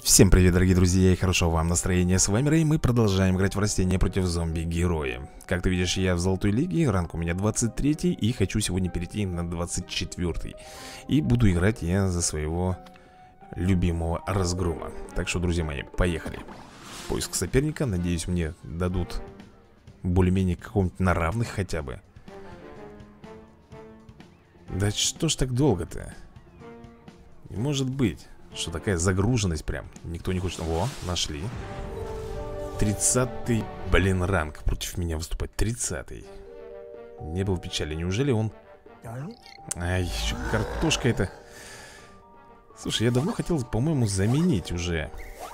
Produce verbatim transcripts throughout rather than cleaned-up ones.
Всем привет, дорогие друзья, и хорошего вам настроения. С вами Рэй, мы продолжаем играть в растения против зомби-героя. Как ты видишь, я в золотой лиге, ранг у меня двадцать три, и хочу сегодня перейти на двадцать четыре. И буду играть я за своего любимого разгрома. Так что, друзья мои, поехали. Поиск соперника, надеюсь, мне дадут более-менее какого-нибудь на равных хотя бы. Да что ж так долго-то? Не может быть. Что такая загруженность прям. Никто не хочет. Во, нашли. Тридцатый, блин, ранг против меня выступать. Тридцатый. Не было печали. Неужели он... Ай, еще картошка это. Слушай, я давно хотел, по-моему, заменить уже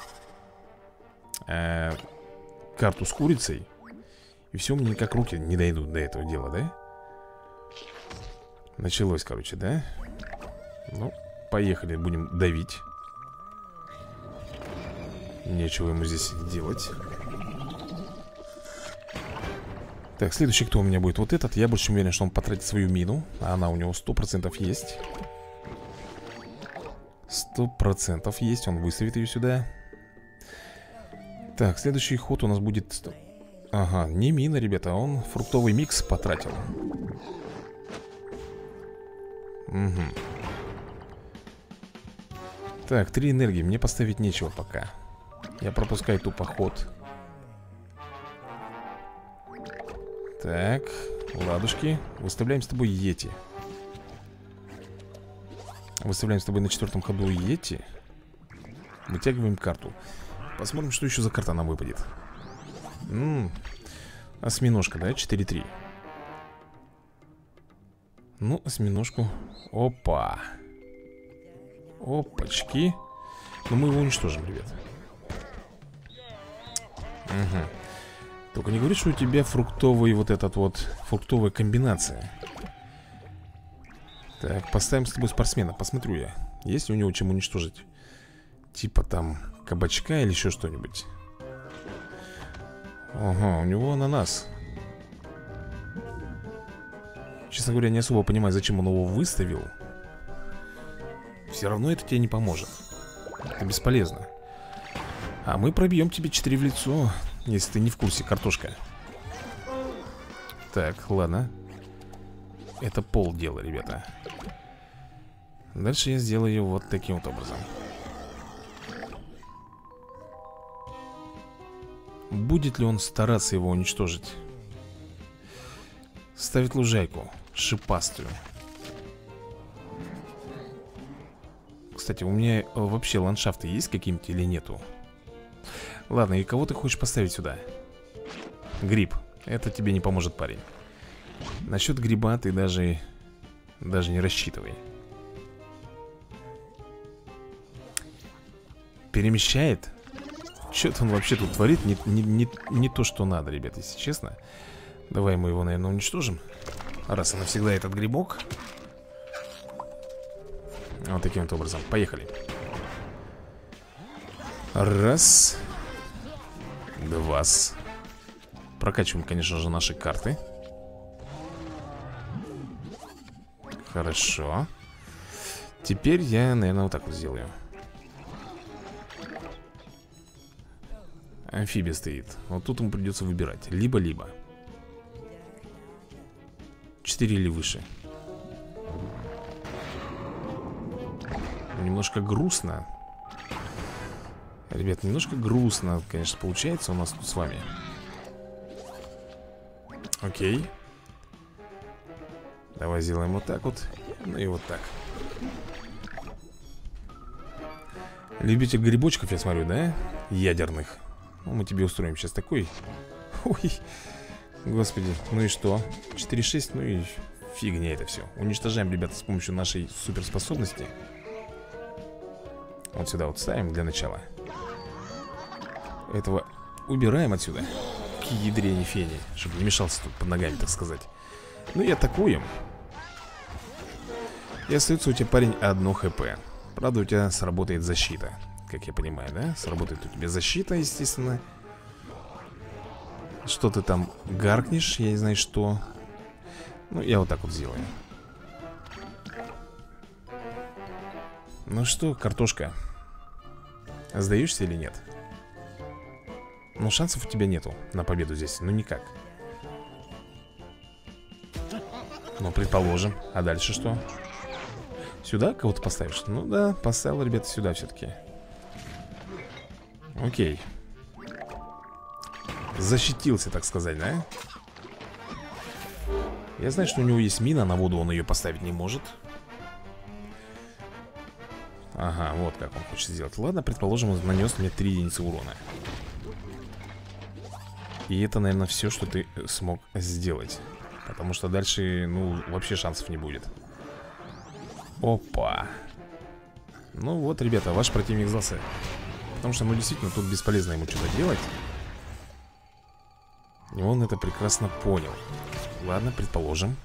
э, карту с курицей. И все, мне никак руки не дойдут до этого дела, да? Началось, короче, да? Ну, поехали, будем давить. Нечего ему здесь делать. Так, следующий кто у меня будет? Вот этот. Я больше уверен, что он потратит свою мину. А она у него сто процентов есть. Сто процентов есть. Он выставит ее сюда. Так, следующий ход у нас будет... Ага, не мина, ребята. Он фруктовый микс потратил. Угу. Так, три энергии. Мне поставить нечего пока. Я пропускаю тупо ход. Так, ладушки. Выставляем с тобой Йети. Выставляем с тобой на четвертом ходу Йети. Вытягиваем карту. Посмотрим, что еще за карта нам выпадет. М-м, осьминожка, да? четыре три. Ну, осьминожку. Опа. Опачки. Но мы его уничтожим, ребят. Угу. Только не говори, что у тебя фруктовый вот этот вот, фруктовая комбинация. Так, поставим с тобой спортсмена. Посмотрю я, есть ли у него чем уничтожить. Типа там кабачка или еще что-нибудь. Ага, у него ананас. Честно говоря, не особо понимаю, зачем он его выставил. Все равно это тебе не поможет. Это бесполезно. А мы пробьем тебе четыре в лицо, если ты не в курсе, картошка. Так, ладно. Это полдела, ребята. Дальше я сделаю вот таким вот образом. Будет ли он стараться его уничтожить? Ставит лужайку шипастую. Кстати, у меня вообще ландшафты есть какие-нибудь или нету? Ладно, и кого ты хочешь поставить сюда? Гриб. Это тебе не поможет, парень. Насчет гриба ты даже Даже не рассчитывай. Перемещает? Что-то он вообще тут творит не, не, не, не то, что надо, ребят, если честно. Давай мы его, наверное, уничтожим. Раз и навсегда этот грибок. Вот таким вот образом. Поехали. Раз. Два. Прокачиваем, конечно же, наши карты. Хорошо. Теперь я, наверное, вот так вот сделаю. Амфибия стоит. Вот тут ему придется выбирать. Либо-либо. Четыре или выше. Немножко грустно. Ребят, немножко грустно, конечно, получается у нас тут с вами. Окей. Давай сделаем вот так вот. Ну и вот так. Любитель грибочков, я смотрю, да? Ядерных. Ну, мы тебе устроим сейчас такой. Ой, господи, ну и что? четыре шесть, ну и фигня это все. Уничтожаем, ребята, с помощью нашей суперспособности. Вот сюда вот ставим для начала. Этого убираем отсюда. К ядрене фени, чтобы не мешался тут под ногами, так сказать. Ну и атакуем. И остается у тебя, парень, одно хп. Правда, у тебя сработает защита. Как я понимаю, да? Сработает у тебя защита, естественно. Что ты там гаркнешь, я не знаю что. Ну, я вот так вот сделаю. Ну что, картошка, Сдаешься или нет? Ну, шансов у тебя нету на победу здесь. Ну, никак. Ну, предположим. А дальше что? Сюда кого-то поставишь? Ну да, поставил, ребята, сюда все-таки. Окей. Защитился, так сказать, да? Я знаю, что у него есть мина, на воду он ее поставить не может. Ага, вот как он хочет сделать. Ладно, предположим, он нанес мне три единицы урона. И это, наверное, все, что ты смог сделать. Потому что дальше, ну, вообще шансов не будет. Опа. Ну вот, ребята, ваш противник сдался. Потому что, ну, действительно, тут бесполезно ему что-то делать. И он это прекрасно понял. Ладно, предположим.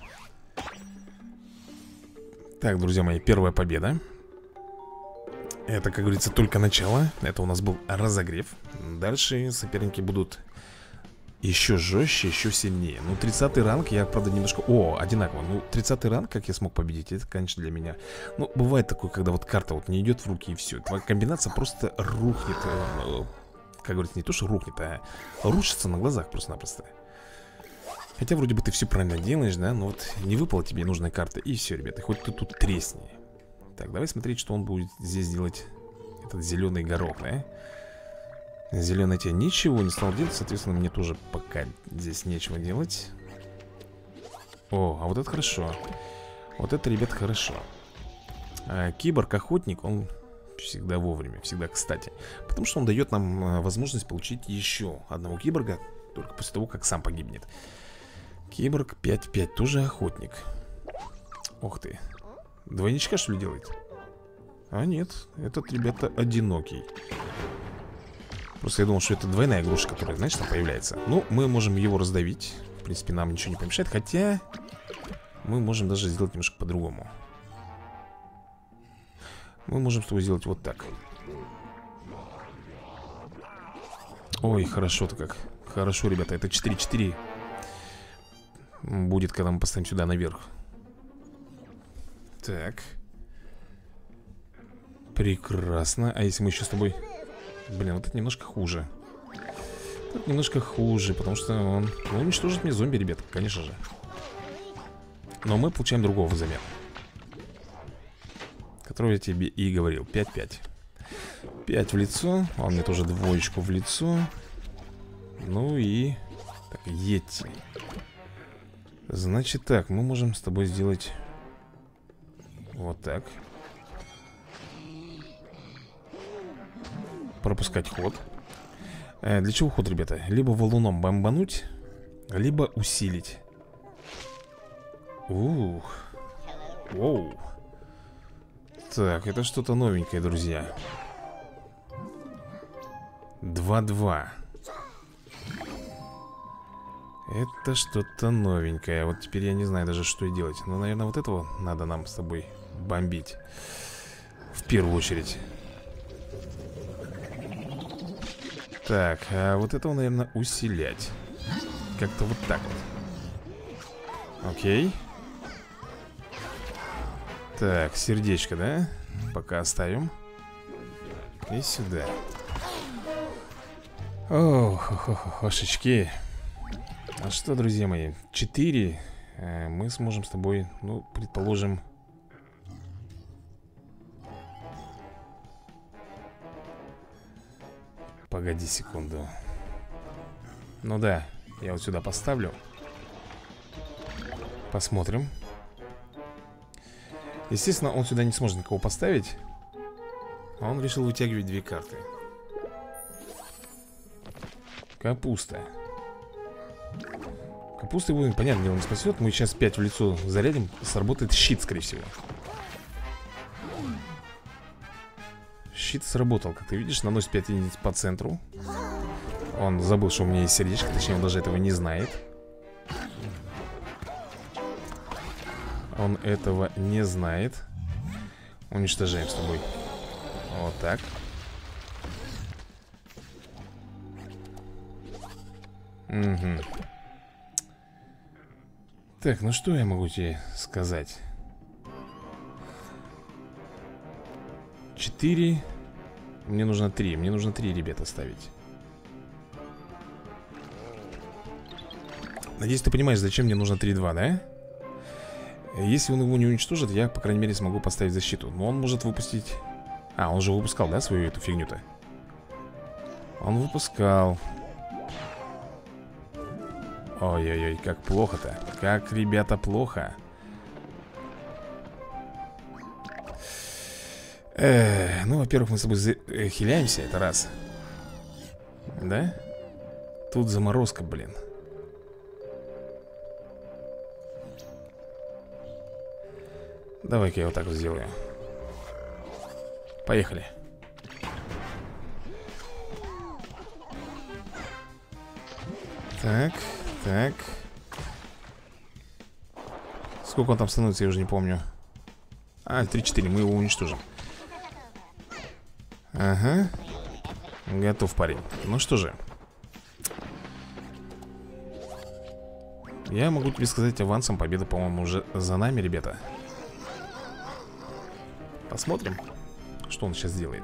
Так, друзья мои, первая победа. Это, как говорится, только начало. Это у нас был разогрев. Дальше соперники будут еще жестче, еще сильнее. Ну, тридцатый ранг я, правда, немножко... О, одинаково. Ну, тридцатый ранг, как я смог победить, это, конечно, для меня... Ну, бывает такое, когда вот карта вот не идет в руки и все. Твоя комбинация просто рухнет. Как говорится, не то, что рухнет, а рушится на глазах просто-напросто. Хотя вроде бы ты все правильно делаешь, да? Но вот не выпала тебе нужная карта. И все, ребята, хоть ты тут тресни. Так, давай смотреть, что он будет здесь делать. Этот зеленый горох, да? Зеленый тебе ничего не стал делать. Соответственно, мне тоже пока здесь нечего делать. О, а вот это хорошо. Вот это, ребят, хорошо. а, Киборг-охотник, он всегда вовремя, всегда кстати. Потому что он дает нам а, возможность получить еще одного киборга. Только после того, как сам погибнет. Киборг пять пять, тоже охотник. Ух ты. Двойничка, что ли, делает? А нет, этот, ребята, одинокий. Просто я думал, что это двойная игрушка, которая, знаешь, там появляется. Ну, мы можем его раздавить. В принципе, нам ничего не помешает. Хотя мы можем даже сделать немножко по-другому. Мы можем с тобой сделать вот так. Ой, хорошо-то как. Хорошо, ребята, это четыре четыре будет, когда мы поставим сюда наверх. Так. Прекрасно. А если мы еще с тобой... Блин, вот это немножко хуже. Это немножко хуже, потому что он... Он уничтожит мне зомби, ребята, конечно же. Но мы получаем другого взамен. Которого я тебе и говорил. пять пять. пять в лицо. Он мне тоже двоечку в лицо. Ну и... Так, Йети. Значит так, мы можем с тобой сделать... Вот так. Пропускать ход. э, Для чего ход, ребята? Либо валуном бомбануть, либо усилить. Ух. Воу. Так, это что-то новенькое, друзья. два-два. Это что-то новенькое. Вот теперь я не знаю даже, что и делать. Но, наверное, вот этого надо нам с тобой бомбить. В первую очередь. Так, а вот этого, наверное, усилять. Как-то вот так вот. Окей. Так, сердечко, да? Пока оставим. И сюда. Ох, ошечки. А что, друзья мои, четыре э, мы сможем с тобой, ну, предположим... Погоди секунду. Ну да, я вот сюда поставлю. Посмотрим. Естественно, он сюда не сможет никого поставить. А он решил вытягивать две карты. Капуста. Капуста его, понятно, дело не спасет. Мы сейчас пять в лицо зарядим. Сработает щит, скорее всего. Щит сработал, как ты видишь. Наносит пять единиц по центру. Он забыл, что у меня есть сердечко. Точнее, он даже этого не знает. Он этого не знает. Уничтожаем с тобой. Вот так. Угу. Так, ну что я могу тебе сказать? четыре Мне нужно три, мне нужно три, ребята, ставить. Надеюсь, ты понимаешь, зачем мне нужно три-два, да? Если он его не уничтожит, я, по крайней мере, смогу поставить защиту. Но он может выпустить... А, он же выпускал, да, свою эту фигню-то? Он выпускал. Ой-ой-ой, как плохо-то. Как, ребята, плохо. Эх, ну, во-первых, мы с тобой за... э, хиляемся, это раз. Да? Тут заморозка, блин. Давай-ка я вот так вот сделаю. Поехали. Так, так. Сколько он там становится, я уже не помню. А, три-четыре, мы его уничтожим. Ага. Готов, парень. Ну что же. Я могу тебе сказать авансом, победа, по-моему, уже за нами, ребята. Посмотрим, что он сейчас делает.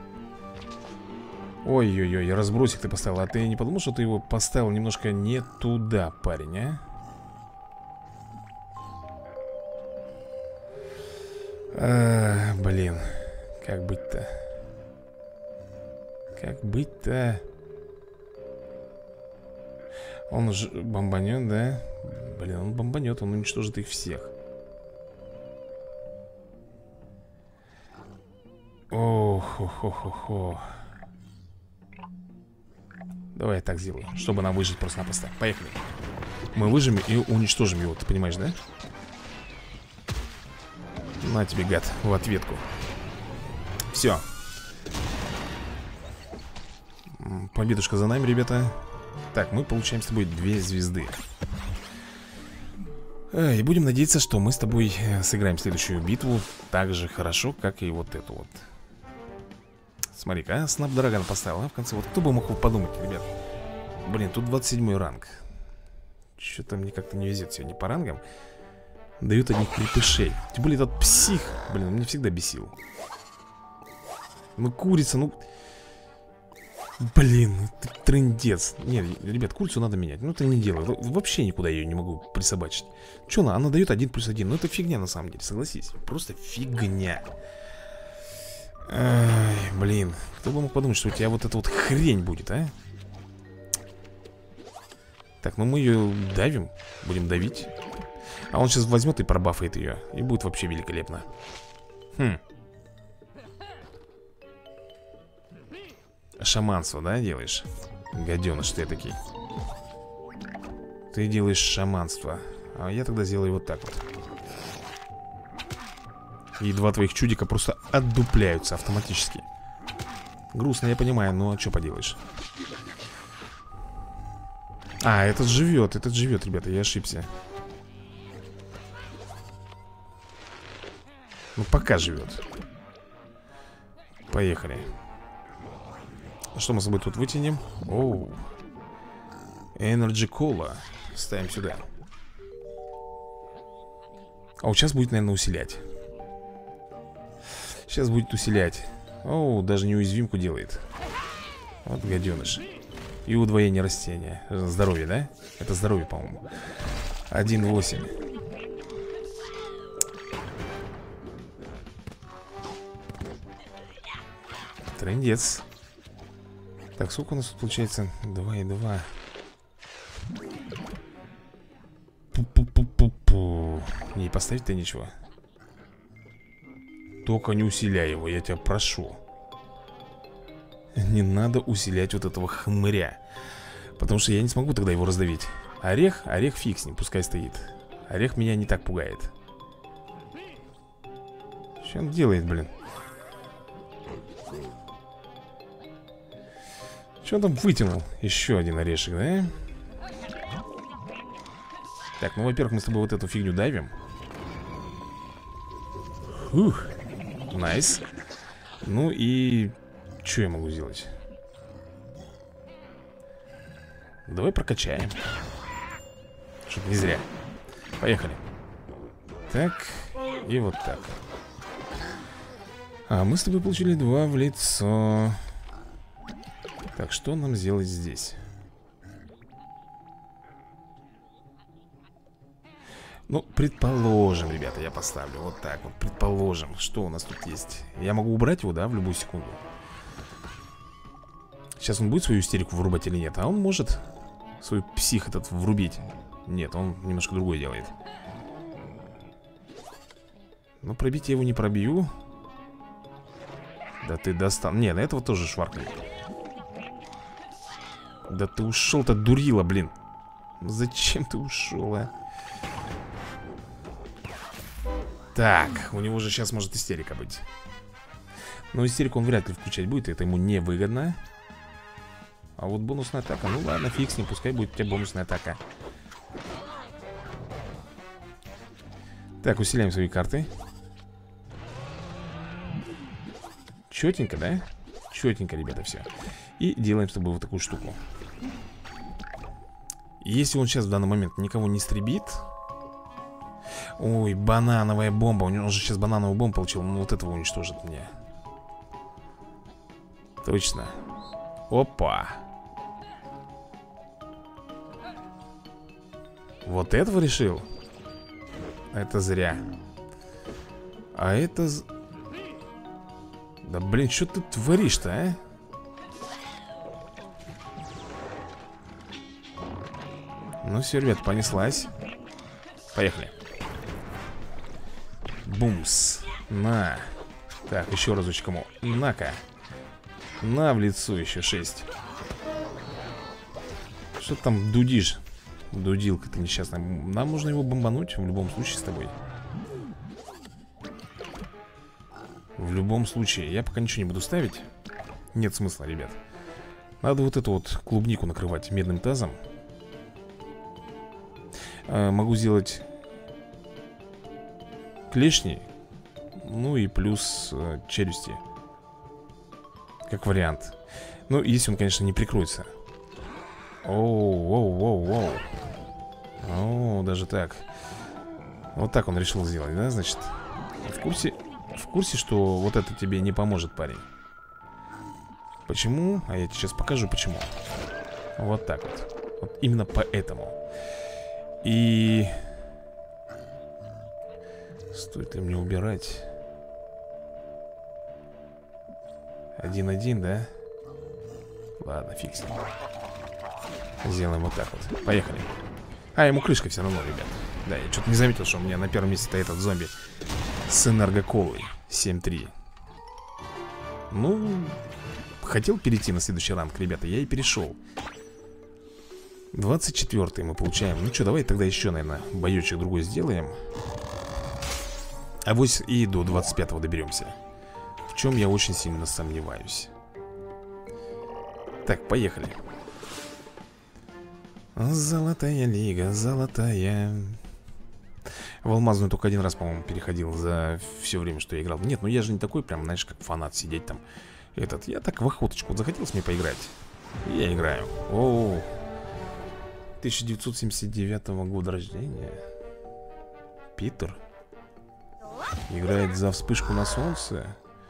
Ой-ой-ой, разбросик ты поставил. А ты не подумал, что ты его поставил немножко не туда, парень, а? А, блин. Как быть-то? Как быть-то? Он же бомбанет, да? Блин, он бомбанет, он уничтожит их всех. Ох-хо-хо-хо-хо. Давай я так сделаю, чтобы нам выжить просто-напросто. Поехали. Мы выживем и уничтожим его, ты понимаешь, да? На тебе, гад, в ответку. Все. Победушка за нами, ребята. Так, мы получаем с тобой две звезды. И будем надеяться, что мы с тобой сыграем следующую битву так же хорошо, как и вот эту вот. Смотри-ка, а, Снапдрагон поставил, а, в конце. Вот кто бы мог подумать, ребят. Блин, тут двадцать седьмой ранг. Что-то мне как-то не везет сегодня по рангам. Дают одних крепышей. Тем более этот псих, блин, он меня всегда бесил. Ну, курица, ну... Блин, ты трындец. Нет, ребят, курицу надо менять. Ну, это не делаю. Вообще никуда ее не могу присобачить. Че она? Она дает один плюс один. Ну, это фигня на самом деле, согласись. Просто фигня. Ай, блин. Кто бы мог подумать, что у тебя вот эта вот хрень будет, а? Так, ну мы ее давим. Будем давить. А он сейчас возьмет и пробафает ее. И будет вообще великолепно. Хм. Шаманство, да, делаешь? Гаденыш ты такой. Ты делаешь шаманство. А я тогда сделаю вот так вот. И два твоих чудика просто отдупляются автоматически. Грустно, я понимаю, но что поделаешь. А, этот живет, этот живет, ребята, я ошибся. Ну, пока живет. Поехали. Что мы с собой тут вытянем? Оу. Energy Cola. Ставим сюда. А вот сейчас будет, наверное, усилять. Сейчас будет усилять. Оу, даже неуязвимку делает. Вот гаденыш. И удвоение растения. Здоровье, да? Это здоровье, по-моему. один восемь. Трындец. Так, сколько у нас тут получается? два и два. Пу-пу-пу-пу-пу. Не поставить-то ничего. Только не усиляй его, я тебя прошу. Не надо усилять вот этого хмыря. Потому что я не смогу тогда его раздавить. Орех, орех фиг с ним, пускай стоит. Орех меня не так пугает. Что он делает, блин? Что он там вытянул? Еще один орешек, да? Так, ну, во-первых, мы с тобой вот эту фигню давим. Ух, найс. Ну и... Что я могу сделать? Давай прокачаем. Чтоб не зря. Поехали. Так, и вот так. А мы с тобой получили два в лицо. Так, что нам сделать здесь? Ну, предположим, ребята, я поставлю вот так вот. Предположим, что у нас тут есть. Я могу убрать его, да, в любую секунду. Сейчас он будет свою истерику врубать или нет? А он может свой псих этот врубить. Нет, он немножко другое делает. Ну, пробить я его не пробью. Да ты достал. Не, на этого тоже шваркнет. Да ты ушел-то, дурила, блин. Зачем ты ушел, а? Так, у него же сейчас может истерика быть. Но истерику он вряд ли включать будет. Это ему невыгодно. А вот бонусная атака. Ну ладно, фиг с ним, пускай будет у тебя бонусная атака. Так, усиляем свои карты. Четенько, да? Четенько, ребята, все. И делаем с тобой вот такую штуку. Если он сейчас в данный момент никого не истребит. Ой, банановая бомба. Он же сейчас банановую бомбу получил. Ну вот этого уничтожит мне. Точно. Опа. Вот этого решил? Это зря. А это... Да блин, что ты творишь-то, а? Ну все, ребят, понеслась. Поехали. Бумс. На. Так, еще разочек ему. На-ка. На в лицо еще шесть. Что ты там дудишь? Дудилка ты несчастная. Нам нужно его бомбануть в любом случае с тобой. В любом случае. Я пока ничего не буду ставить. Нет смысла, ребят. Надо вот эту вот клубнику накрывать медным тазом. а, Могу сделать клешни. Ну и плюс а, челюсти. Как вариант. Ну, если он, конечно, не прикроется. Оу, оу, оу, оу. О, даже так. Вот так он решил сделать, да, значит? В курсе, в курсе, что вот это тебе не поможет, парень. Почему? А я тебе сейчас покажу, почему. Вот так вот. Вот именно поэтому. И... Стоит ли мне убирать? Один-один, да? Ладно, фиг с ним. Сделаем вот так вот. Поехали. А, ему крышка все равно, ребят. Да, я что-то не заметил, что у меня на первом месте стоит этот зомби с энергоколой семь три. Ну, хотел перейти на следующий ранг, ребята, я и перешел. двадцать четвёртый мы получаем. Ну что, давай тогда еще, наверное, боечек другой сделаем. А вот и до двадцать пятого доберемся. В чем я очень сильно сомневаюсь. Так, поехали. Золотая лига, золотая. В алмазную только один раз, по-моему, переходил за все время, что я играл. Нет, ну я же не такой прям, знаешь, как фанат сидеть там. Этот, я так в охоточку. Вот захотелось мне поиграть. Я играю. О, тысяча девятьсот семьдесят девятого года рождения. Питер играет за вспышку на солнце.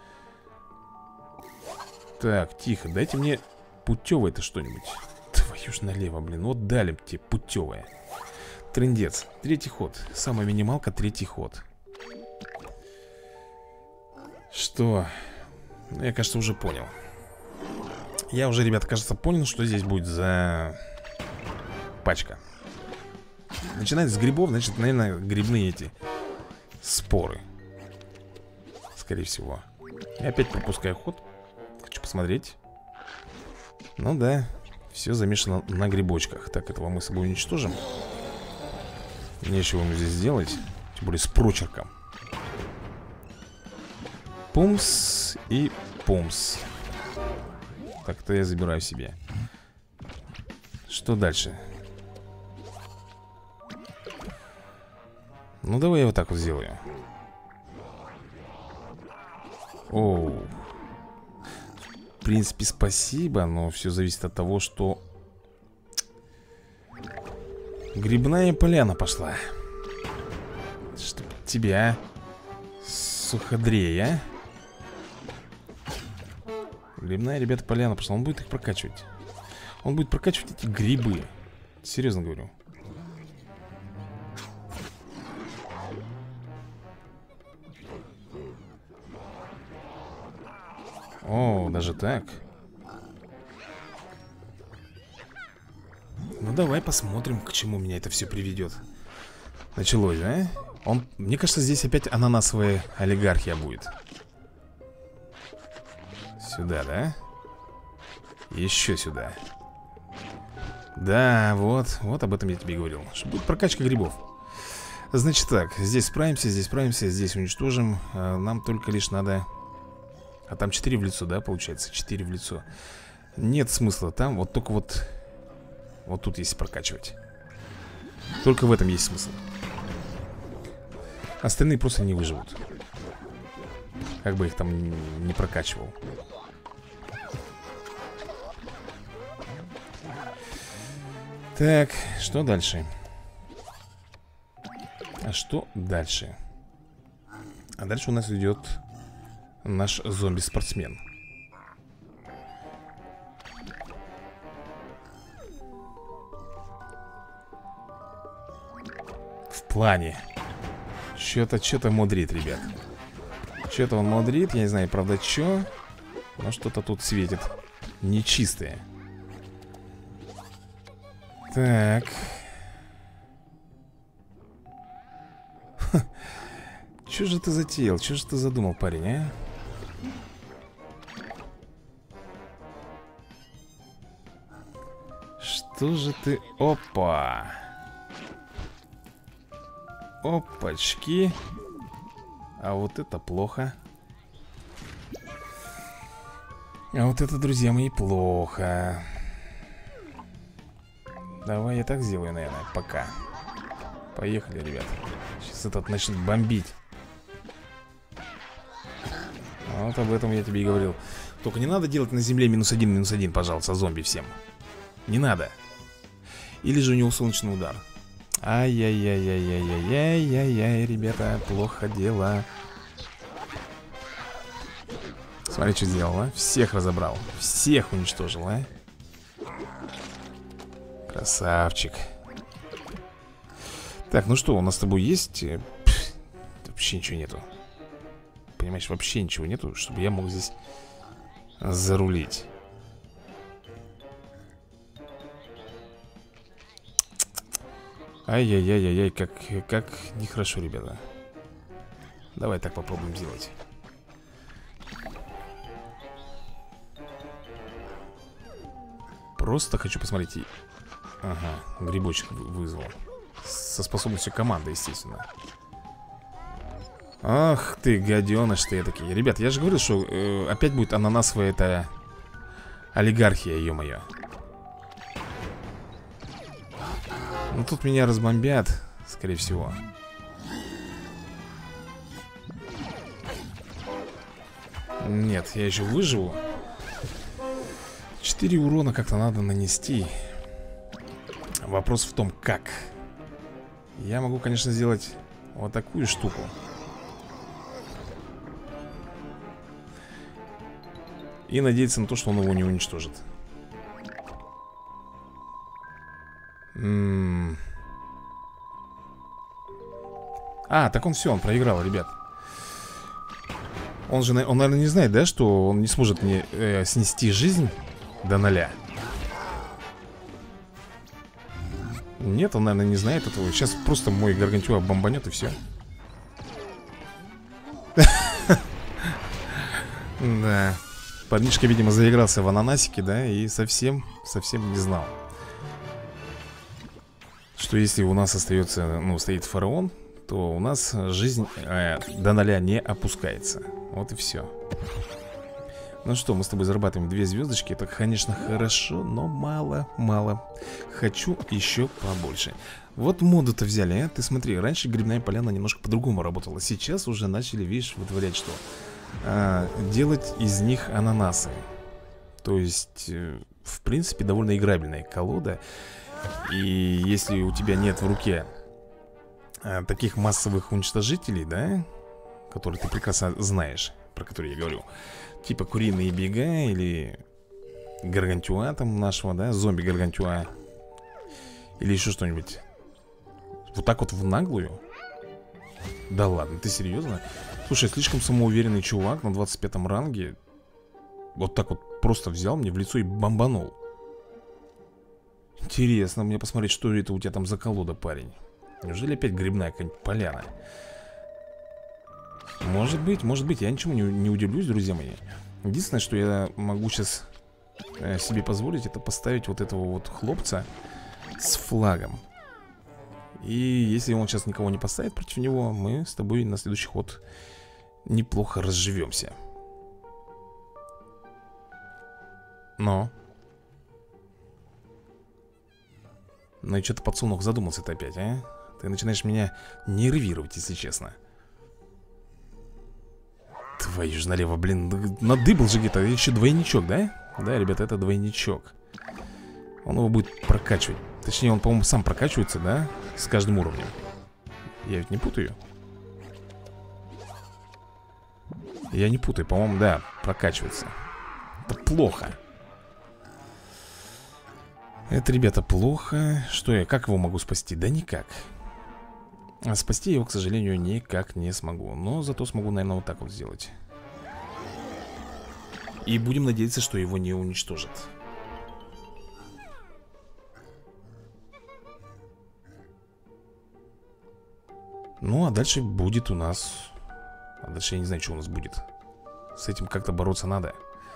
Так, тихо, дайте мне путевое-то что-нибудь. Твою ж налево, блин, вот дали тебе путевое. Трындец, третий ход. Самая минималка, третий ход. Что? Ну, я, кажется, уже понял. Я уже, ребята, кажется, понял, что здесь будет за пачка. Начинает с грибов, значит, наверное, грибные эти споры. Скорее всего. Я опять пропускаю ход. Хочу посмотреть. Ну да, все замешано на грибочках. Так, этого мы с собой уничтожим. Нечего ему здесь сделать. Тем более с прочерком. Пумс и пумс. Так-то я забираю себе. Что дальше? Ну давай я вот так вот сделаю. Оу. В принципе, спасибо, но все зависит от того, что грибная поляна пошла. Чтоб тебя, суходрей, а? Грибная, ребята, поляна пошла. Он будет их прокачивать. Он будет прокачивать эти грибы. Серьезно говорю. О, даже так. Ну давай посмотрим, к чему меня это все приведет. Началось, да? Он, мне кажется, здесь опять ананасовая олигархия будет. Сюда, да? Еще сюда. Да, вот, вот об этом я тебе и говорил. Что будет прокачка грибов. Значит так, здесь справимся, здесь справимся, здесь уничтожим. а, Нам только лишь надо... А там четыре в лицо, да, получается? четыре в лицо. Нет смысла там, вот только вот... Вот тут есть прокачивать. Только в этом есть смысл. Остальные просто не выживут. Как бы их там не прокачивал. Так, что дальше? А что дальше? А дальше у нас идет наш зомби-спортсмен. В плане. Что-то, что-то мудрит, ребят. Что-то он мудрит, я не знаю, правда, что. Но что-то тут светит нечистое. Так. Что же ты затеял? Что же ты задумал, парень, а? Что же ты... Опа! Опачки. А вот это плохо. А вот это, друзья мои, плохо. Давай я так сделаю, наверное, пока. Поехали, ребят. Сейчас этот начнет бомбить. Вот об этом я тебе и говорил. Только не надо делать на земле минус один, минус один, пожалуйста, зомби всем. Не надо. Или же у него солнечный удар. Ай-яй-яй-яй-яй-яй-яй-яй, ребята, плохо дело. Смотри, что сделал, а? Всех разобрал. Всех уничтожил, а? Красавчик. Так, ну что, у нас с тобой есть? Пфф, вообще ничего нету. Понимаешь, вообще ничего нету, чтобы я мог здесь зарулить. Ай-яй-яй-яй-яй, как, как нехорошо, ребята. Давай так попробуем сделать. Просто хочу посмотреть. Ага, грибочек вызвал. Со способностью команды, естественно. Ах ты, гаденыш ты такие. Ребят, я же говорил, что э, опять будет ананасовая эта олигархия, ё-моё. Ну тут меня разбомбят, скорее всего. Нет, я еще выживу. Четыре урона как-то надо нанести. Вопрос в том, как. Я могу, конечно, сделать вот такую штуку. И надеяться на то, что он его не уничтожит. М-м. А, так он все, он проиграл, ребят. Он же, он, наверное, не знает, да, что он не сможет мне э, снести жизнь до ноля. Нет, он, наверное, не знает этого. Сейчас просто мой гаргантюа бомбанет и все. Да. Парнишка, видимо, заигрался в ананасике, да, и совсем, совсем не знал, что если у нас остается, ну, стоит фараон, то у нас жизнь э, до ноля не опускается. Вот и все. Ну что, мы с тобой зарабатываем две звездочки. Это, конечно, хорошо, но мало, мало. Хочу еще побольше. Вот моду-то взяли, а? Ты смотри, раньше грибная поляна немножко по-другому работала. Сейчас уже начали, видишь, вытворять что? А, делать из них ананасы. То есть, э, в принципе, довольно играбельная колода. И если у тебя нет в руке а, таких массовых уничтожителей, да, которые ты прекрасно знаешь, про который я говорю. Типа куриные бега или гаргантюа там нашего, да, зомби-гаргантюа. Или еще что-нибудь. Вот так вот в наглую? Да ладно, ты серьезно? Слушай, слишком самоуверенный чувак на двадцать пятом ранге. Вот так вот просто взял мне в лицо и бомбанул. Интересно мне посмотреть, что это у тебя там за колода, парень. Неужели опять грибная какая-нибудь поляна? Может быть, может быть, я ничему не, не удивлюсь, друзья мои. Единственное, что я могу сейчас э, себе позволить, это поставить вот этого вот хлопца с флагом. И если он сейчас никого не поставит против него, мы с тобой на следующий ход неплохо разживемся. Но Ну и что-то, подсолнух, задумался-то опять, а? Ты начинаешь меня нервировать, если честно. Твою же налево, блин, надыбал же где-то. Еще двойничок, да? Да, ребята, это двойничок. Он его будет прокачивать. Точнее, он, по-моему, сам прокачивается, да? С каждым уровнем. Я ведь не путаю? Я не путаю, по-моему, да, прокачивается. Это плохо. Это, ребята, плохо. Что я, как его могу спасти? Да никак. А спасти его, к сожалению, никак не смогу. Но зато смогу, наверное, вот так вот сделать. И будем надеяться, что его не уничтожат. Ну, а дальше будет у нас... А дальше я не знаю, что у нас будет. С этим как-то бороться надо.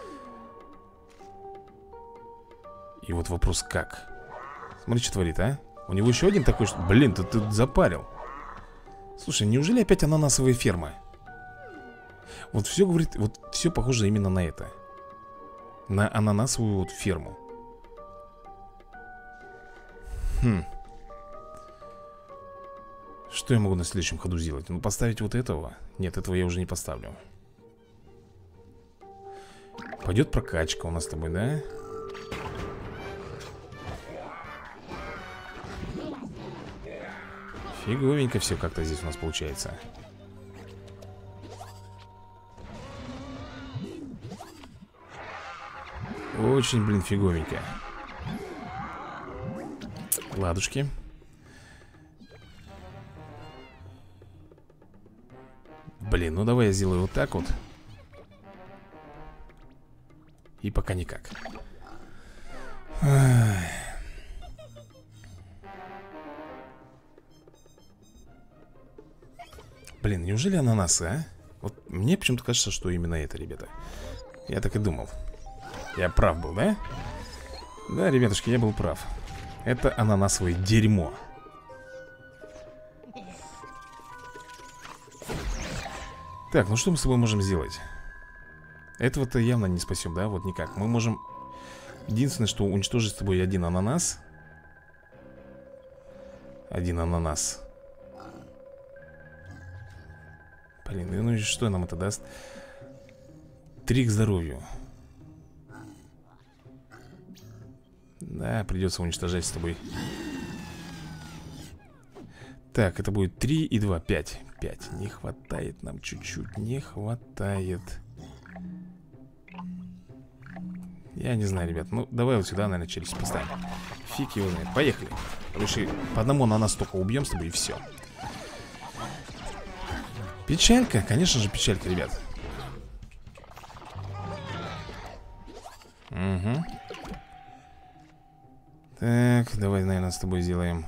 И вот вопрос как. Смотри, что творит, а? У него еще один такой, что... Блин, ты, ты запарил. Слушай, неужели опять ананасовая ферма? Вот все говорит, вот все похоже именно на это. На ананасовую вот ферму. Хм. Что я могу на следующем ходу сделать? Ну, поставить вот этого? Нет, этого я уже не поставлю. Пойдет прокачка у нас с тобой, да? Фиговенько все как-то здесь у нас получается. Очень, блин, фиговенько. Ладушки. Блин, ну давай я сделаю вот так вот. И пока никак. Ах. Блин, неужели ананасы, а? Вот мне почему-то кажется, что именно это, ребята. Я так и думал. Я прав был, да? Да, ребятушки, я был прав. Это ананасовое дерьмо. Так, ну что мы с тобой можем сделать? Этого-то явно не спасем, да? Вот никак. Мы можем... Единственное, что уничтожить с тобой один ананас. Один ананас. Блин, ну и что нам это даст? Три к здоровью. Да, придется уничтожать с тобой. Так, это будет три и два, пять. пять. Не хватает нам чуть-чуть, не хватает. Я не знаю, ребят. Ну, давай вот сюда, наверное, челюсть поставим. Фиг его знает. Поехали. Реши, по одному на нас только убьем с тобой и все. Печалька, конечно же, печалька, ребят. Угу. Так, давай, наверное, с тобой сделаем.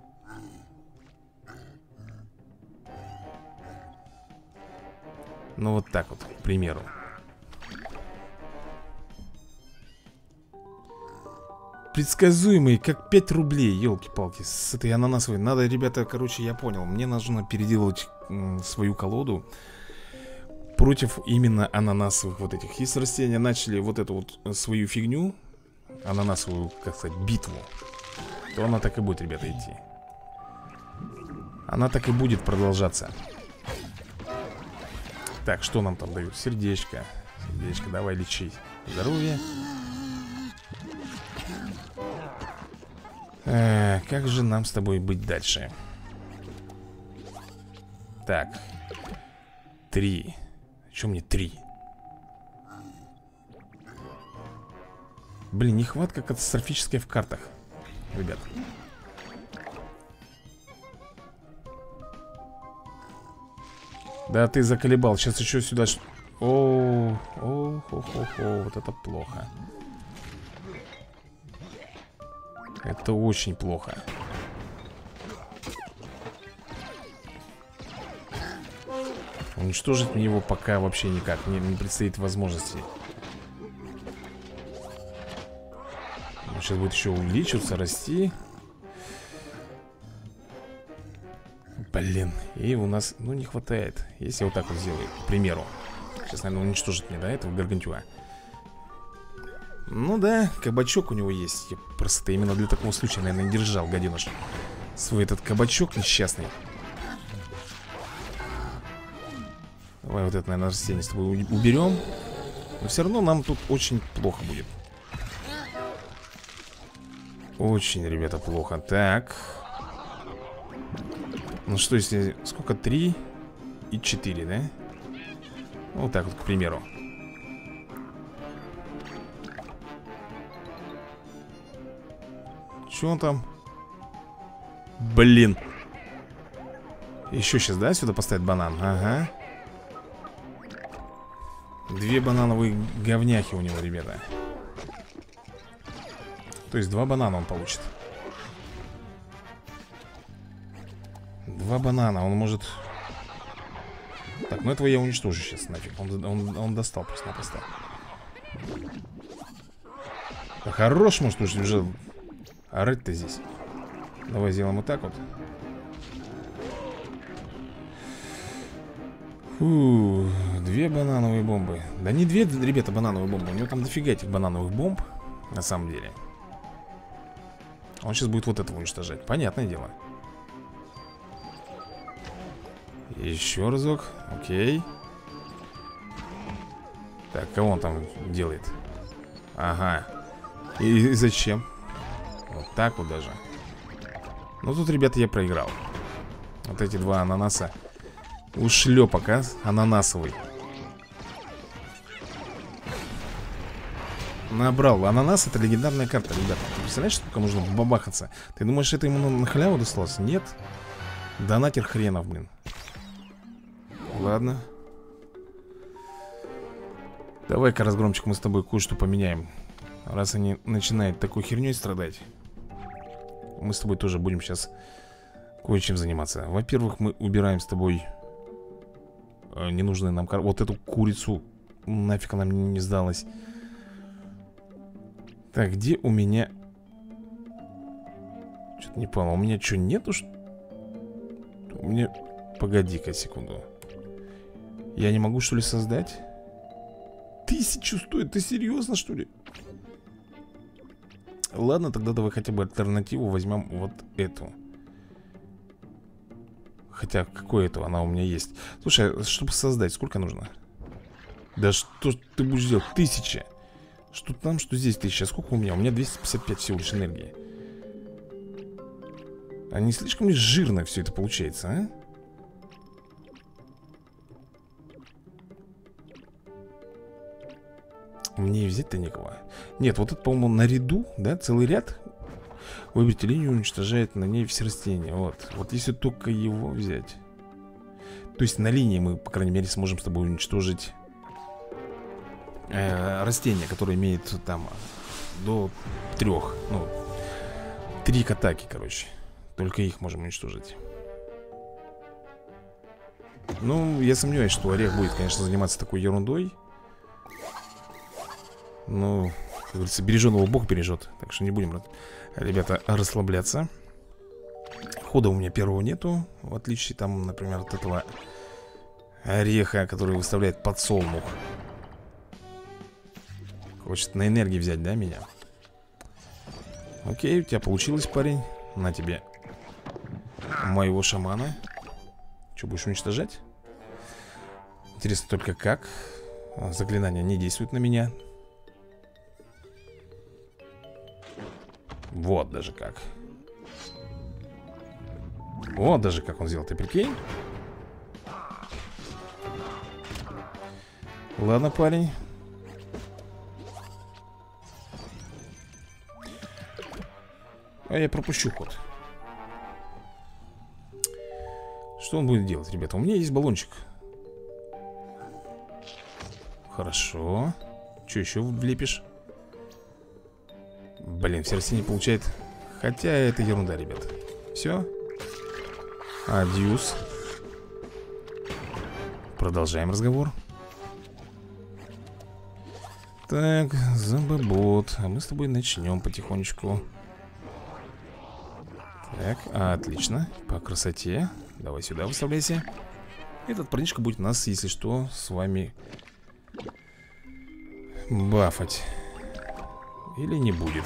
Ну, вот так вот, к примеру. Предсказуемый, как пять рублей, елки-палки. С этой ананасовой. Надо, ребята, короче, я понял. Мне нужно переделать м, свою колоду против именно ананасовых вот этих. Если растения начали вот эту вот свою фигню, ананасовую, как сказать, битву, то она так и будет, ребята, идти. Она так и будет продолжаться. Так, что нам там дают? Сердечко. Сердечко, давай лечить здоровье. Э, как же нам с тобой быть дальше? Так. Три. Че мне три? Блин, нехватка катастрофическая в картах, ребят. Да ты заколебал. Сейчас еще сюда... О, о, хо, хо, хо. Вот это плохо. Это очень плохо. Уничтожить мне его пока вообще никак. Мне не предстоит возможности. Он сейчас будет еще увеличиваться, расти. Блин, и у нас, ну, не хватает. Если я вот так вот сделаю, к примеру. Сейчас, наверное, уничтожит мне, да, этого гаргантюа. Ну да, кабачок у него есть. Я просто именно для такого случая, наверное, держал, гаденыш, свой этот кабачок несчастный. Давай вот это, наверное, растение с тобой уберем. Но все равно нам тут очень плохо будет. Очень, ребята, плохо. Так. Ну что, если... Сколько? Три и четыре, да? Вот так вот, к примеру. Че он там? Блин. Еще сейчас, да, сюда поставить банан? Ага. Две банановые говняхи у него, ребята. То есть два банана он получит. Два банана, он может... Так, ну этого я уничтожу сейчас нафиг. Он, он, он достал просто-напросто. Да хорош, может, уже, уже орать-то здесь. Давай сделаем вот так вот. Фу, две банановые бомбы. Да не две, ребята, банановые бомбы. У него там дофига этих банановых бомб. На самом деле. Он сейчас будет вот этого уничтожать. Понятное дело. Еще разок. Окей. Так, кого он там делает? Ага. И, и зачем? Вот так вот даже. Ну тут, ребята, я проиграл. Вот эти два ананаса. Ушлепок, а? Ананасовый. Набрал. Ананас — это легендарная карта, ребята. Ты представляешь, сколько нужно бабахаться? Ты думаешь, это ему на халяву досталось? Нет. Донатер хренов, блин. Ладно. Давай-ка, разгромчик, мы с тобой кое-что поменяем. Раз они начинают такой херней страдать, мы с тобой тоже будем сейчас кое-чем заниматься. Во-первых, мы убираем с тобой э, ненужные нам кар... Вот эту курицу. Нафиг она мне не сдалась. Так, где у меня... Что-то не понял. У меня что, нету? Что... У меня... Погоди-ка секунду. Я не могу, что ли, создать? Тысячу стоит? Ты серьезно, что ли? Ладно, тогда давай хотя бы альтернативу возьмем вот эту. Хотя, какое это? Она у меня есть. Слушай, чтобы создать, сколько нужно? Да что ты будешь делать? Тысяча. Что там, что здесь тысяча. Сколько у меня? У меня двести пятьдесят пять всего лишь энергии. А не слишком ли жирно все это получается, а? Мне взять-то некого. Нет, вот это, по-моему, на ряду, да, целый ряд. Выберите линию, уничтожает на ней все растения. Вот, вот если только его взять. То есть на линии мы, по крайней мере, сможем с тобой уничтожить э, растения, которые имеют там до трех. Ну, три к атаке, короче. Только их можем уничтожить. Ну, я сомневаюсь, что орех будет, конечно, заниматься такой ерундой. Ну, как говорится, береженого Бог бережет. Так что не будем, ребята, расслабляться. Хода у меня первого нету. В отличие, там, например, от этого ореха, который выставляет подсолнух. Хочет на энергии взять, да, меня? Окей, у тебя получилось, парень. На тебе моего шамана. Что, будешь уничтожать? Интересно только как. Заклинания не действуют на меня. Вот даже как. Вот даже как он сделал, ты прикинь? Ладно, парень. А я пропущу ход. Что он будет делать, ребята? У меня есть баллончик. Хорошо. Что еще влепишь? Блин, все растения получает. Хотя это ерунда, ребят. Все. Адьюс. Продолжаем разговор. Так, зомбобот. А мы с тобой начнем потихонечку. Так, отлично. По красоте. Давай сюда выставляйся. Этот парнишка будет нас, если что, с вами бафать. Или не будет.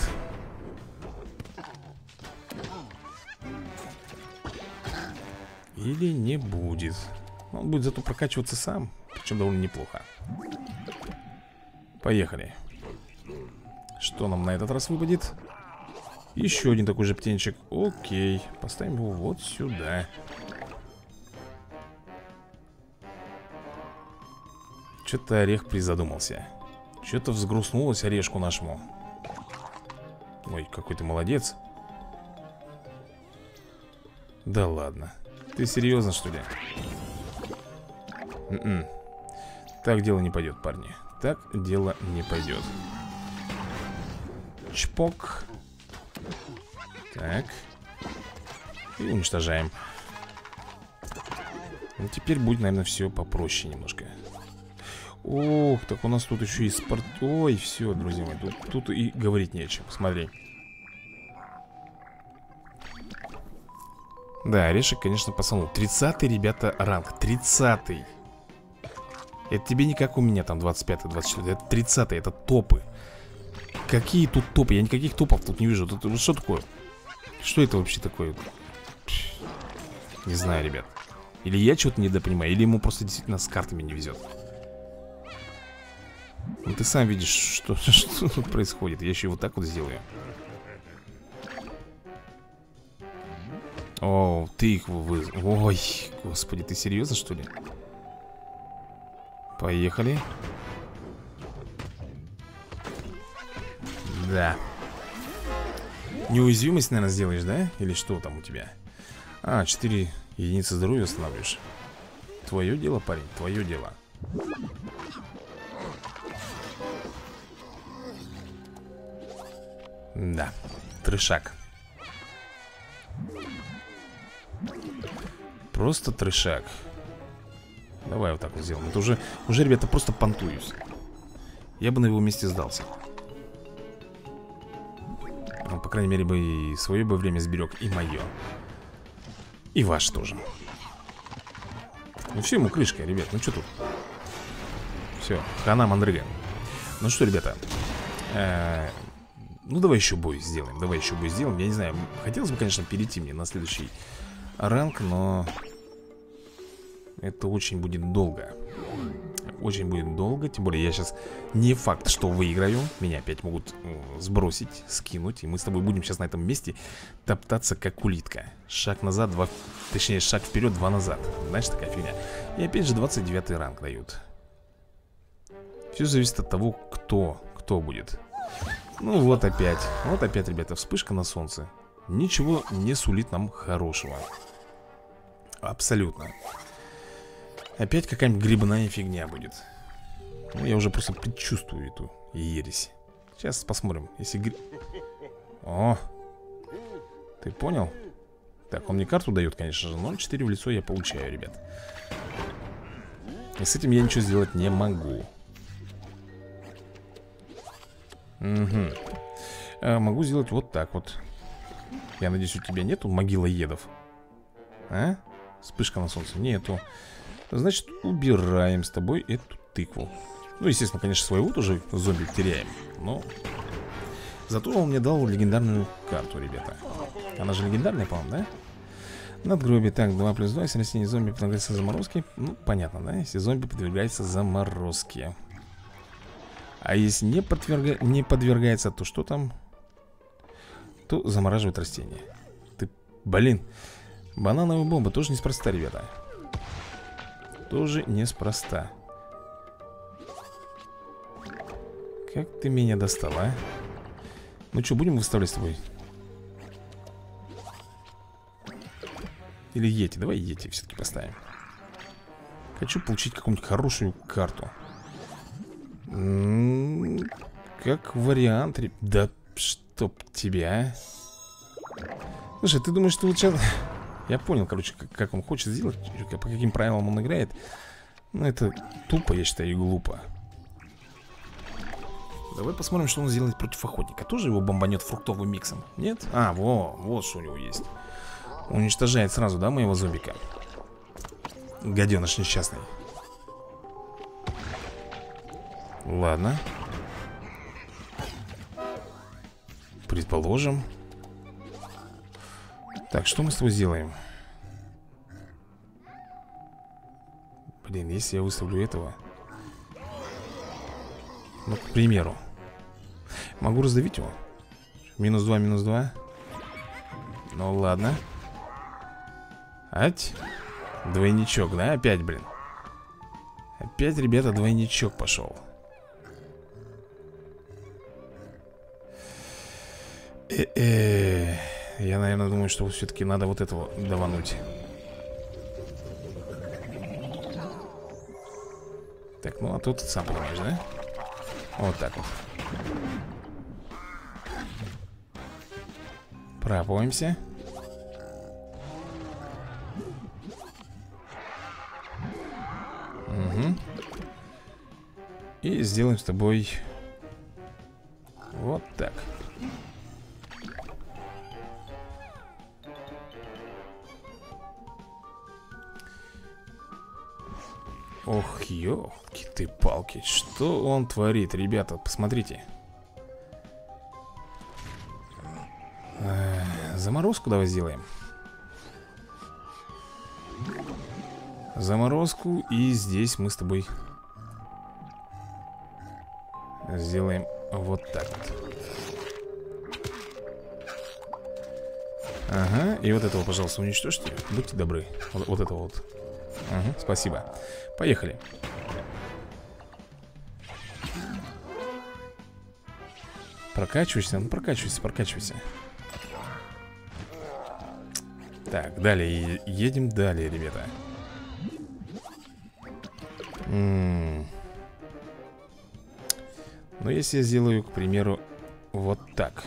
Или не будет. Он будет зато прокачиваться сам. Причем довольно неплохо. Поехали. Что нам на этот раз выпадет? Еще один такой же птенчик. Окей, поставим его вот сюда. Что-то орех призадумался. Что-то взгрустнулось орешку нашему. Ой, какой ты молодец. Да ладно. Ты серьезно, что ли? М-м. Так дело не пойдет, парни. Так дело не пойдет. Чпок. Так. И уничтожаем. Ну, теперь будет, наверное, все попроще немножко. Ох, так у нас тут еще и спорт... Ой, все, друзья мои, тут, тут и говорить не о чем. Смотри. Да, орешек, конечно, пацану. тридцатый, ребята, ранг. тридцатый. Это тебе не как у меня там двадцать пятый, двадцать четвёртый. Это тридцатый, это топы. Какие тут топы? Я никаких топов тут не вижу. Тут, тут что такое? Что это вообще такое? Не знаю, ребят. Или я что-то недопонимаю, или ему просто действительно с картами не везет. Ну ты сам видишь, что, что тут происходит. Я еще и вот так вот сделаю. О, ты их вы... Ой, господи, ты серьезно, что ли? Поехали. Да. Неуязвимость, наверное, сделаешь, да? Или что там у тебя? А, четыре единицы здоровья восстанавливаешь. Твое дело, парень, твое дело. Да, трешак. Просто трешак. Давай вот так вот сделаем. Это уже, уже, ребята, просто понтуюсь. Я бы на его месте сдался. Ну, по крайней мере, бы и свое бы время сберег, и мое. И ваш тоже. Ну все, ему крышка, ребят, ну что тут? Все, хана мандрыга. Ну что, ребята, э -э ну давай еще бой сделаем. Давай еще бой сделаем. Я не знаю, хотелось бы, конечно, перейти мне на следующий ранг, но это очень будет долго. Очень будет долго. Тем более я сейчас не факт, что выиграю. Меня опять могут э, сбросить, скинуть. И мы с тобой будем сейчас на этом месте топтаться как улитка. Шаг назад, два... Точнее, шаг вперед, два назад. Знаешь, такая фигня. И опять же двадцать девятый ранг дают. Все зависит от того, кто Кто будет. Ну вот опять. Вот опять, ребята, вспышка на солнце. Ничего не сулит нам хорошего. Абсолютно. Опять какая-нибудь грибная фигня будет. Ну, я уже просто предчувствую эту ересь. Сейчас посмотрим. Если гри... О! Ты понял? Так, он мне карту дает, конечно же. ноль четыре в лицо я получаю, ребят. И с этим я ничего сделать не могу. Угу. а, Могу сделать вот так вот. Я надеюсь, у тебя нету могилоедов? А? Вспышка на солнце? Нету. Значит, убираем с тобой эту тыкву. Ну, естественно, конечно, своего тоже зомби теряем. Но зато он мне дал легендарную карту, ребята. Она же легендарная, по-моему, да? Надгробие. Так, два плюс два. Если растение зомби подвергается заморозке. Ну, понятно, да? Если зомби подвергается заморозке. А если не, подверга... не подвергается, то что там? То замораживает растение. Ты, блин. Банановая бомба тоже неспроста, ребята. Тоже неспроста. Как ты меня достал, а? Ну что, будем выставлять с тобой? Или Йети? Давай Йети все-таки поставим. Хочу получить какую-нибудь хорошую карту. М-м-м, как вариант. Да чтоб тебя, а? Слушай, ты думаешь, что вот сейчас... Я понял, короче, как, как он хочет сделать, по каким правилам он играет. Ну, это тупо, я считаю, и глупо. Давай посмотрим, что он сделает против охотника. Тоже его бомбанет фруктовым миксом? Нет? А, во, вот что у него есть. Уничтожает сразу, да, моего зомбика? Гаденыш несчастный. Ладно. Предположим. Так, что мы с тобой сделаем? Блин, если я выставлю этого... Ну, к примеру. Могу раздавить его. Минус два, минус два. Ну, ладно. Ать. Двойничок, да? Опять, блин. Опять, ребята, двойничок пошел. Э-э. Я, наверное, думаю, что все-таки надо вот этого давануть. Так, ну а тут сам понимаешь, да? Вот так вот. Пробуемся. Угу. И сделаем с тобой вот так. Ох, ёлки ты палки. Что он творит, ребята, посмотрите. э, Заморозку давай сделаем. Заморозку. И здесь мы с тобой сделаем вот так вот. Ага, и вот этого, пожалуйста, уничтожьте. Будьте добры. Вот, вот это вот. Ага, спасибо. Поехали. Прокачивайся, ну прокачивайся, прокачивайся. Так, далее, едем далее, ребята. М-м-м. Ну, если я сделаю, к примеру, вот так.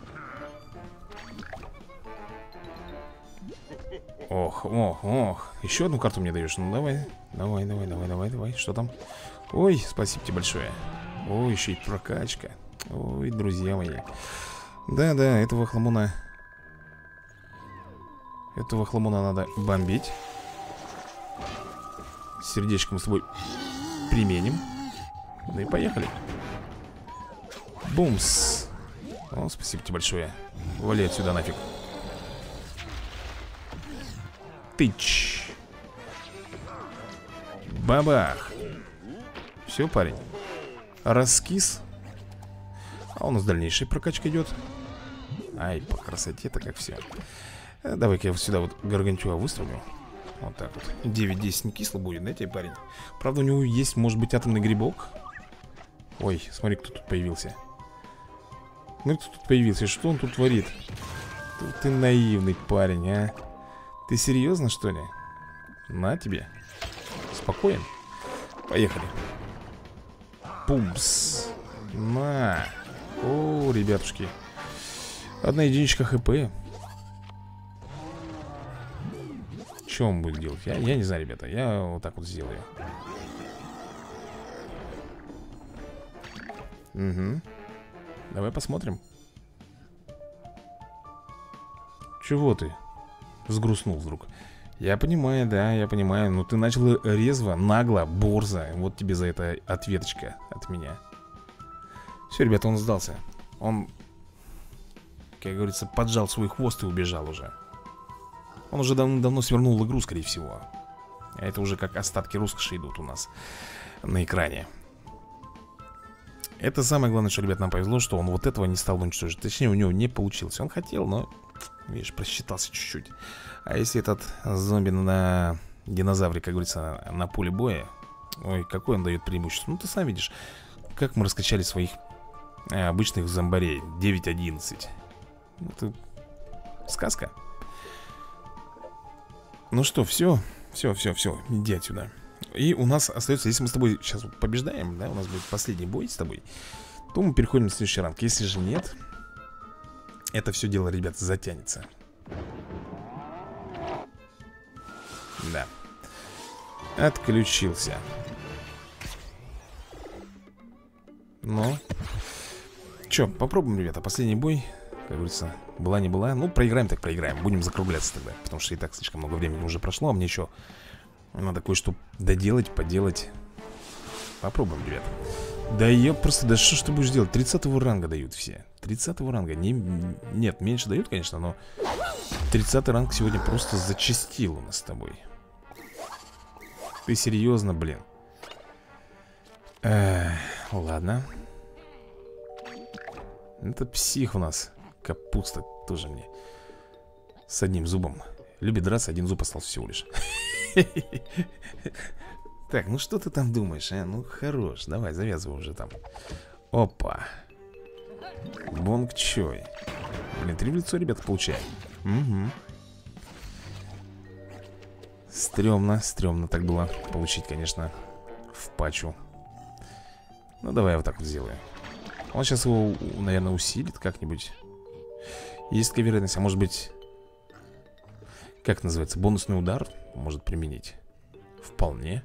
Ох, ох, ох. Еще одну карту мне даешь. Ну, давай, давай, давай, давай, давай, давай. Что там? Ой, спасибо тебе большое. Ой, еще и прокачка. Ой, друзья мои. Да-да, этого хламуна Этого хламуна надо бомбить. Сердечко мы с тобой применим. Ну и поехали. Бумс. О, спасибо тебе большое. Вали отсюда нафиг. Тыч. Бабах. Все, парень. Раскис. А у нас дальнейшая прокачка идет. Ай, по красоте-то как все. Давай-ка я вот сюда вот гаргантюа выставлю. Вот так вот. девять-десять не кисло будет, да, тебе, парень? Правда, у него есть, может быть, атомный грибок. Ой, смотри, кто тут появился. Ну, кто тут появился? Что он тут творит? Ты наивный парень, а. Ты серьезно, что ли? На тебе. Спокоен. Поехали. Пумс. На. О, ребятушки. Одна единичка хп. Что он будет делать? Я, я не знаю, ребята. Я вот так вот сделаю. Угу. Давай посмотрим. Чего ты взгрустнул вдруг? Я понимаю, да, я понимаю. Но ты начал резво, нагло, борзо. Вот тебе за это ответочка от меня. Все, ребята, он сдался. Он, как говорится, поджал свой хвост и убежал уже. Он уже давно свернул игру, скорее всего. А это уже как остатки роскоши идут у нас на экране. Это самое главное, что, ребят, нам повезло, что он вот этого не стал уничтожить. Точнее, у него не получилось. Он хотел, но, видишь, просчитался чуть-чуть. А если этот зомби на динозавре, как говорится, на поле боя, ой, какое он дает преимущество. Ну, ты сам видишь, как мы раскачали своих а, обычных зомбарей. девять одиннадцать. Это сказка. Ну что, все. Все, все, все, иди отсюда. И у нас остается, если мы с тобой сейчас побеждаем, да, у нас будет последний бой с тобой, то мы переходим на следующий ранг. Если же нет, это все дело, ребят, затянется. Да. Отключился. Ну че, попробуем, ребята, последний бой. Как говорится, была не была. Ну, проиграем так проиграем, будем закругляться тогда. Потому что и так слишком много времени уже прошло. А мне еще надо кое-что доделать, поделать. Попробуем, ребят. Да я просто, да что ж ты будешь делать? тридцатого ранга дают все. тридцатого ранга, не, нет, меньше дают, конечно, но тридцатый ранг сегодня просто зачастил у нас с тобой. Ты серьезно, блин? Эх, ладно. Это псих у нас. Капуста тоже мне. С одним зубом. Любит драться, один зуб остался всего лишь. Так, ну что ты там думаешь, а? Ну хорош, давай, завязывай уже там. Опа. Бонг чой. Блин, три в лицо, ребята, получаем. Угу. Стремно, стремно так было получить, конечно, в пачу. Ну давай я вот так вот сделаю. Он сейчас его, наверное, усилит как-нибудь. Есть такая вероятность, а может быть, как называется, бонусный удар может применить. Вполне.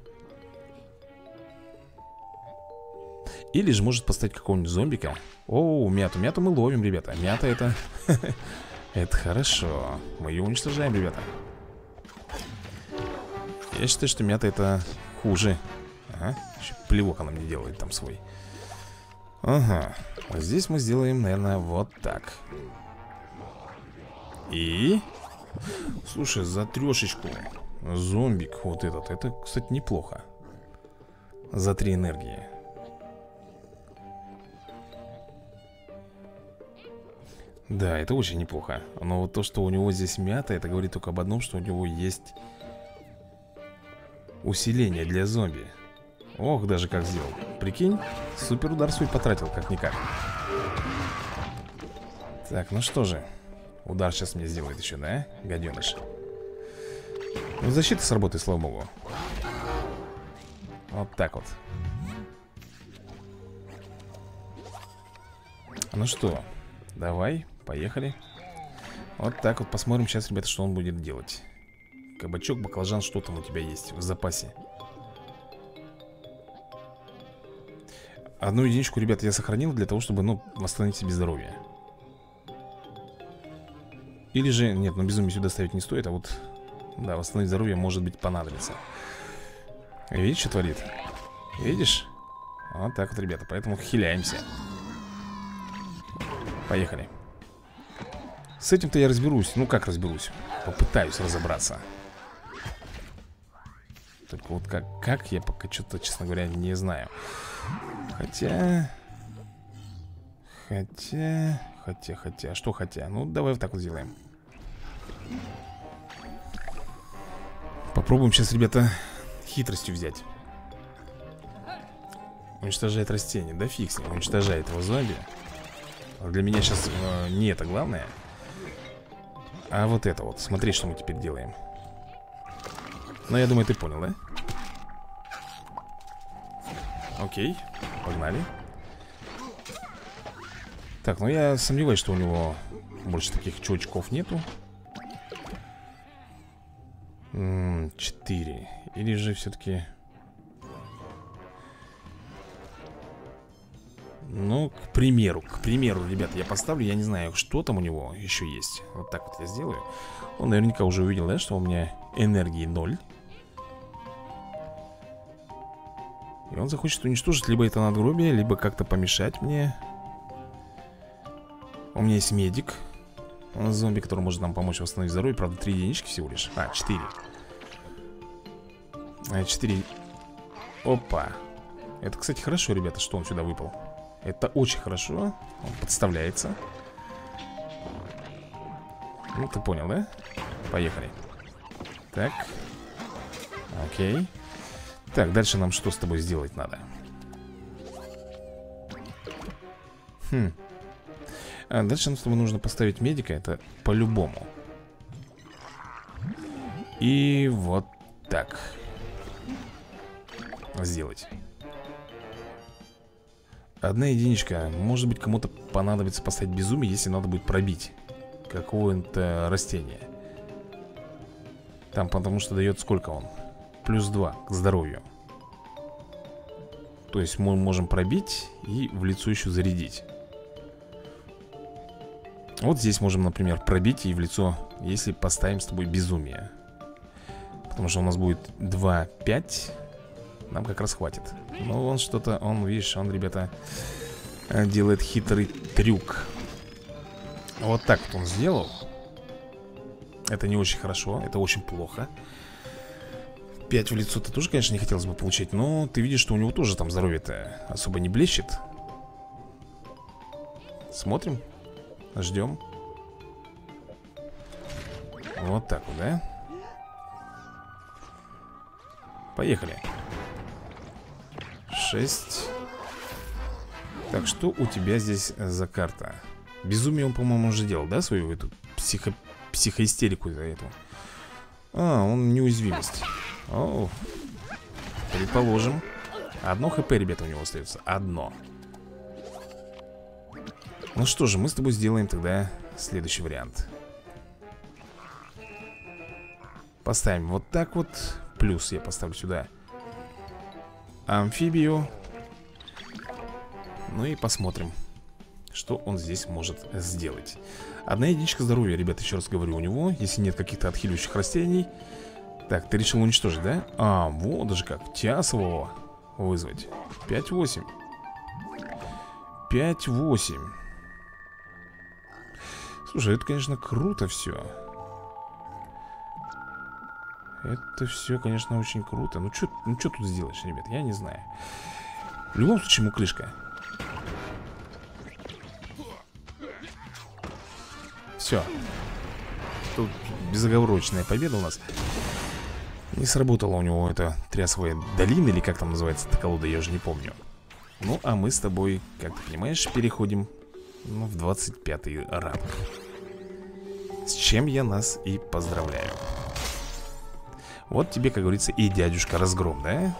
Или же может поставить какого-нибудь зомбика. О, мяту, мяту мы ловим, ребята. Мята это... Это хорошо. Мы ее уничтожаем, ребята. Я считаю, что мята это хуже. Ага, еще плевок она мне делает там свой. Ага, здесь мы сделаем, наверное, вот так. И... Слушай, за трешечку зомбик вот этот. Это, кстати, неплохо. За три энергии. Да, это очень неплохо. Но вот то, что у него здесь мята, это говорит только об одном, что у него есть усиление для зомби. Ох, даже как сделал. Прикинь, супер удар свой потратил, как-никак. Так, ну что же. Удар сейчас мне сделает еще, да, гаденыш? Ну, защита сработает, слава богу. Вот так вот. Ну что, давай, поехали. Вот так вот, посмотрим сейчас, ребята, что он будет делать. Кабачок, баклажан, что там у тебя есть в запасе? Одну единичку, ребята, я сохранил для того, чтобы, ну, восстановить себе здоровье. Или же, нет, ну безумие сюда ставить не стоит, а вот, да, восстановить здоровье, может быть, понадобится. Видишь, что творит? Видишь? Вот так вот, ребята, поэтому хиляемся. Поехали. С этим-то я разберусь. Ну, как разберусь? Попытаюсь разобраться. Только вот как, как я пока что-то, честно говоря, не знаю. Хотя... Хотя... Хотя, хотя, что хотя? Ну, давай вот так вот сделаем. Попробуем сейчас, ребята, хитростью взять. Уничтожает растение. Да фиг с ним, уничтожает его зомби. Для меня сейчас э, не это главное, а вот это вот. Смотри, что мы теперь делаем. Ну, я думаю, ты понял, да? Окей, погнали. Так, ну я сомневаюсь, что у него больше таких чувачков нету. Четыре. Или же все-таки... Ну, к примеру, к примеру, ребят, я поставлю, я не знаю, что там у него еще есть. Вот так вот я сделаю. Он наверняка уже увидел, да, что у меня энергии ноль. И он захочет уничтожить либо это надгробие, либо как-то помешать мне. У меня есть медик. У нас зомби, который может нам помочь восстановить здоровье. Правда, три единички всего лишь. А, четыре. А, четыре. Опа. Это, кстати, хорошо, ребята, что он сюда выпал. Это очень хорошо. Он подставляется. Ну, ты понял, да? Поехали. Так. Окей. Так, дальше нам что с тобой сделать надо? Хм. А дальше нам с тобой нужно поставить медика. Это по-любому. И вот так сделать. Одна единичка. Может быть, кому-то понадобится поставить безумие, если надо будет пробить какое-то растение. Там, потому что дает сколько он? Плюс два к здоровью. То есть мы можем пробить и в лицо еще зарядить. Вот здесь можем, например, пробить и в лицо, если поставим с тобой безумие. Потому что у нас будет два пять. Нам как раз хватит. Но он что-то, он, видишь, он, ребята, делает хитрый трюк. Вот так вот он сделал. Это не очень хорошо, это очень плохо. пять в лицо-то тоже, конечно, не хотелось бы получить. Но ты видишь, что у него тоже там здоровье-то особо не блещет. Смотрим. Ждем. Вот так вот, да? Поехали. Шесть. Так, что у тебя здесь за карта? Безумие он, по-моему, уже делал, да, свою эту психо... психоистерику за эту? А, он неуязвимость. О, предположим. Одно хп, ребята, у него остается. Одно. Ну что же, мы с тобой сделаем тогда следующий вариант. Поставим вот так вот. Плюс я поставлю сюда амфибию. Ну и посмотрим, что он здесь может сделать. Одна единичка здоровья, ребята, еще раз говорю, у него. Если нет каких-то отхиливающих растений. Так, ты решил уничтожить, да? А, вот даже как, Тиасового вызвать. пять восемь. пять восемь. Слушай, это, конечно, круто все. Это все, конечно, очень круто. Ну, что ну, тут сделаешь, ребят, я не знаю. В любом случае, муклышка. Все. Тут безоговорочная победа у нас. Не сработала у него эта трясовая долина, или как там называется эта колода, я уже не помню. Ну, а мы с тобой, как ты понимаешь, переходим, ну, в двадцать пятый ранг. С чем я нас и поздравляю. Вот тебе, как говорится, и дядюшка разгром, да?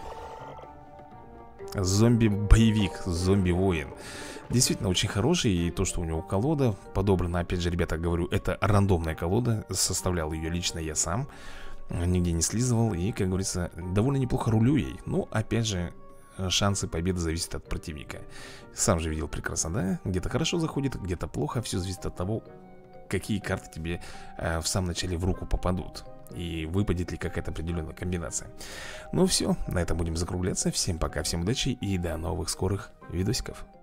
Зомби-боевик, зомби-воин. Действительно очень хороший. И то, что у него колода подобрана, опять же, ребята, говорю, это рандомная колода. Составлял ее лично я сам. Нигде не слизывал. И, как говорится, довольно неплохо рулю ей. Но, опять же, шансы победы зависят от противника. Сам же видел прекрасно, да? Где-то хорошо заходит, где-то плохо. Все зависит от того, какие карты тебе э, в самом начале в руку попадут. И выпадет ли какая-то определенная комбинация. Ну все, на этом будем закругляться. Всем пока, всем удачи и до новых скорых видосиков.